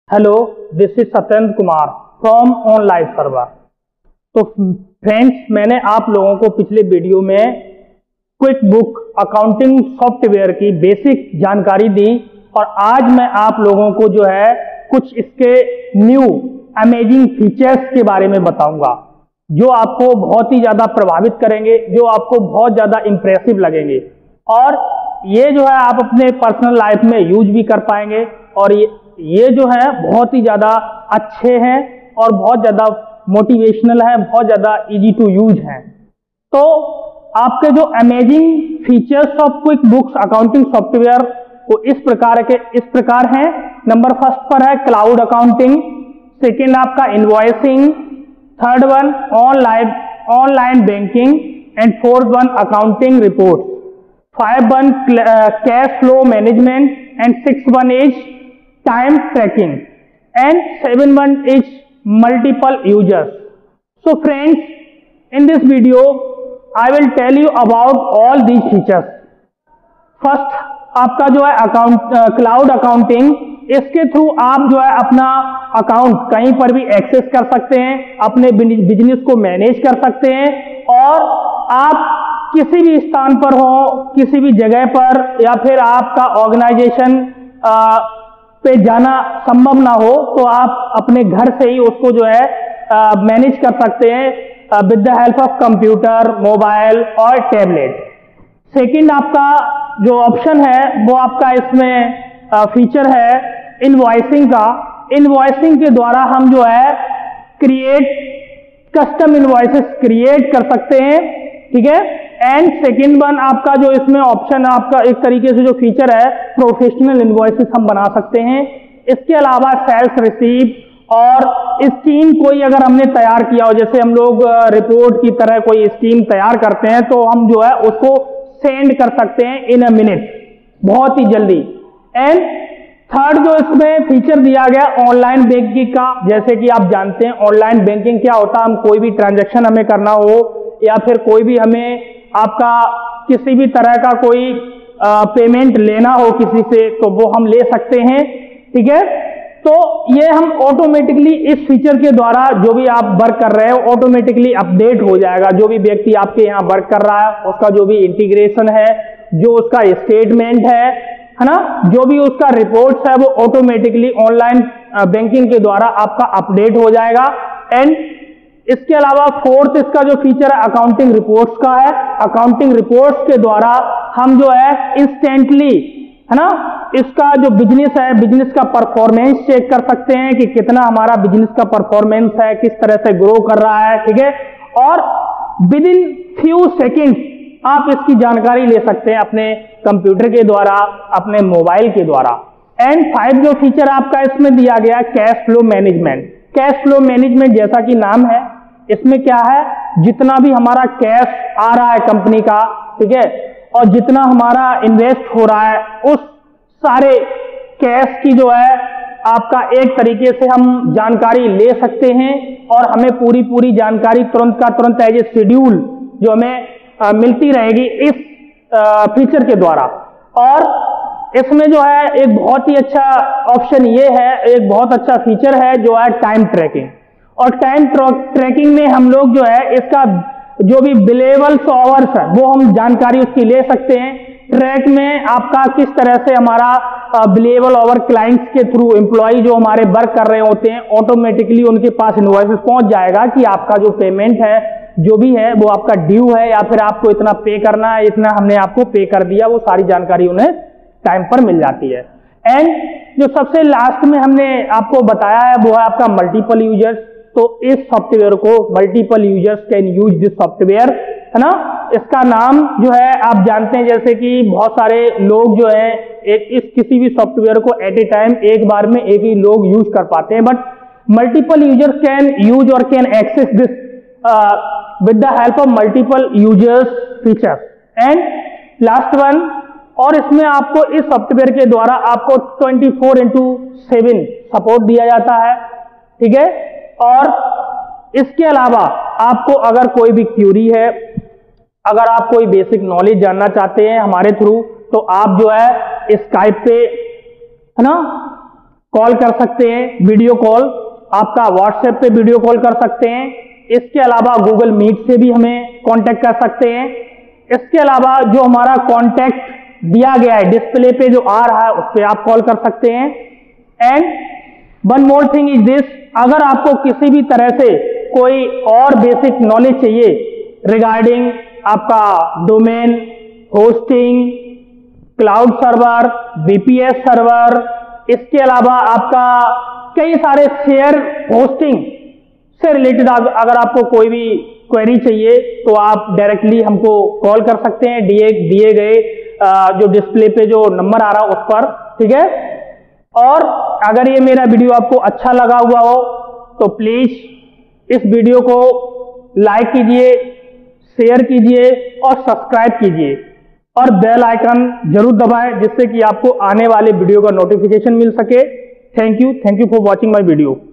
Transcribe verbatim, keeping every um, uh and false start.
Hello, this is Satyendra Kumar from online server. तो friends, मैंने आप लोगों को पिछले वीडियो में क्विक बुक अकाउंटिंग सॉफ्टवेयर की बेसिक जानकारी दी और आज मैं आप लोगों को जो है कुछ इसके न्यू अमेजिंग फीचर्स के बारे में बताऊंगा जो आपको बहुत ही ज़्यादा प्रभावित करेंगे, जो आपको बहुत ज़्यादा इम्प्रेसिव लगेंगे और ये जो है आप अपने पर्सनल लाइफ में यूज भी कर पाएंगे और ये ये जो है बहुत ही ज़्यादा अच्छे हैं और बहुत ज़्यादा मोटिवेशनल है, बहुत ज़्यादा इजी टू यूज हैं। तो आपके जो amazing features of quick books accounting software वो इस प्रकार के इस प्रकार हैं। नंबर फर्स्ट पर है क्लाउड अकाउंटिंग, सेकेंड आपका invoicing, third one online online banking and fourth one accounting report, five one cash flow management and six one is time tracking and seven one is multiple users. So friends, in this video I will tell you about all these features. First, आपका जो है account cloud accounting, इसके through आप जो है अपना account कहीं पर भी एक्सेस कर सकते हैं, अपने बिजनेस को मैनेज कर सकते हैं और आप किसी भी स्थान पर हो, किसी भी जगह पर या फिर आपका ऑर्गेनाइजेशन पे जाना संभव ना हो तो आप अपने घर से ही उसको जो है मैनेज कर सकते हैं with the help of computer, mobile और टैबलेट। सेकंड आपका जो ऑप्शन है वो आपका इसमें फीचर है इनवॉइसिंग का। इनवॉइसिंग के द्वारा हम जो है क्रिएट कस्टम इनवॉइसेस क्रिएट कर सकते हैं, ठीक है। एंड सेकेंड वन आपका जो इसमें ऑप्शन है आपका एक तरीके से जो फीचर है प्रोफेशनल इनवॉइसेस हम बना सकते हैं। इसके अलावा सेल्स रिसीप और स्कीम कोई अगर हमने तैयार किया हो, जैसे हम लोग रिपोर्ट की तरह कोई स्कीम तैयार करते हैं तो हम जो है उसको सेंड कर सकते हैं इन अ मिनट, बहुत ही जल्दी। एंड थर्ड जो इसमें फीचर दिया गया ऑनलाइन बैंकिंग का, जैसे कि आप जानते हैं ऑनलाइन बैंकिंग क्या होता है। हम कोई भी ट्रांजैक्शन हमें करना हो या फिर कोई भी हमें आपका किसी भी तरह का कोई आ, पेमेंट लेना हो किसी से तो वो हम ले सकते हैं, ठीक है। तो ये हम ऑटोमेटिकली इस फीचर के द्वारा जो भी आप वर्क कर रहे हो ऑटोमेटिकली अपडेट हो जाएगा। जो भी व्यक्ति आपके यहाँ वर्क कर रहा है उसका जो भी इंटीग्रेशन है, जो उसका स्टेटमेंट है है ना, जो भी उसका रिपोर्ट्स है वो ऑटोमेटिकली ऑनलाइन बैंकिंग के द्वारा आपका अपडेट हो जाएगा। एंड इसके अलावा फोर्थ इसका जो फीचर है अकाउंटिंग रिपोर्ट्स का है। अकाउंटिंग रिपोर्ट्स के द्वारा हम जो है इंस्टेंटली है ना इसका जो बिजनेस है बिजनेस का परफॉर्मेंस चेक कर सकते हैं कि कितना हमारा बिजनेस का परफॉर्मेंस है, किस तरह से ग्रो कर रहा है, ठीक है। और विद इन फ्यू सेकेंड्स आप इसकी जानकारी ले सकते हैं अपने कंप्यूटर के द्वारा, अपने मोबाइल के द्वारा। एंड फाइव जो फीचर आपका इसमें दिया गया cash flow management. Cash flow management जैसा कि नाम है, इसमें क्या है, जितना भी हमारा कैश आ रहा है कंपनी का, ठीक है, और जितना हमारा इन्वेस्ट हो रहा है उस सारे कैश की जो है आपका एक तरीके से हम जानकारी ले सकते हैं और हमें पूरी पूरी जानकारी तुरंत का तुरंत एज ए शेड्यूल जो हमें आ, मिलती रहेगी इस आ, फीचर के द्वारा। और इसमें जो है एक बहुत ही अच्छा ऑप्शन ये है, एक बहुत अच्छा फीचर है जो है टाइम ट्रैकिंग। और टाइम ट्रैकिंग में हम लोग जो है इसका जो भी बिलेबल आवर्स है वो हम जानकारी उसकी ले सकते हैं। ट्रैक में आपका किस तरह से हमारा बिलेबल आवर क्लाइंट्स के थ्रू एम्प्लॉय जो हमारे वर्क कर रहे होते हैं ऑटोमेटिकली उनके पास इनवॉइसेस पहुंच जाएगा कि आपका जो पेमेंट है जो भी है वो आपका ड्यू है या फिर आपको इतना पे करना है, इतना हमने आपको पे कर दिया, वो सारी जानकारी उन्हें टाइम पर मिल जाती है। एंड जो सबसे लास्ट में हमने आपको बताया है वो है आपका मल्टीपल यूजर्स। तो इस सॉफ्टवेयर को multiple users can use this software, है ना। इसका नाम जो है आप जानते हैं जैसे कि बहुत सारे लोग जो है एक इस किसी भी सॉफ्टवेयर को एट ए टाइम एक बार में एक ही लोग यूज कर पाते हैं, but multiple users can use और can access this with the help of multiple users feature. And last one, और इसमें आपको इस सॉफ्टवेयर के द्वारा आपको twenty four into seven support दिया जाता है, ठीक है। और इसके अलावा आपको अगर कोई भी क्यूरी है, अगर आप कोई बेसिक नॉलेज जानना चाहते हैं हमारे थ्रू, तो आप जो है स्काइप पे है ना कॉल कर सकते हैं, वीडियो कॉल, आपका व्हाट्सएप पे वीडियो कॉल कर सकते हैं। इसके अलावा गूगल मीट से भी हमें कांटेक्ट कर सकते हैं। इसके अलावा जो हमारा कांटेक्ट दिया गया है डिस्प्ले पे जो आ रहा है उस पर आप कॉल कर सकते हैं। And one more thing is this, अगर आपको किसी भी तरह से कोई और बेसिक नॉलेज चाहिए रिगार्डिंग आपका domain, hosting, cloud server, BPS server, इसके अलावा आपका कई सारे शेयर होस्टिंग से रिलेटेड अगर आपको कोई भी क्वेरी चाहिए तो आप डायरेक्टली हमको कॉल कर सकते हैं दिए दिए गए जो डिस्प्ले पे जो नंबर आ रहा है उस पर, ठीक है। और अगर ये मेरा वीडियो आपको अच्छा लगा हुआ हो तो प्लीज इस वीडियो को लाइक कीजिए, शेयर कीजिए और सब्सक्राइब कीजिए और बेल आइकन जरूर दबाएं जिससे कि आपको आने वाले वीडियो का नोटिफिकेशन मिल सके। Thank you thank you for watching my video.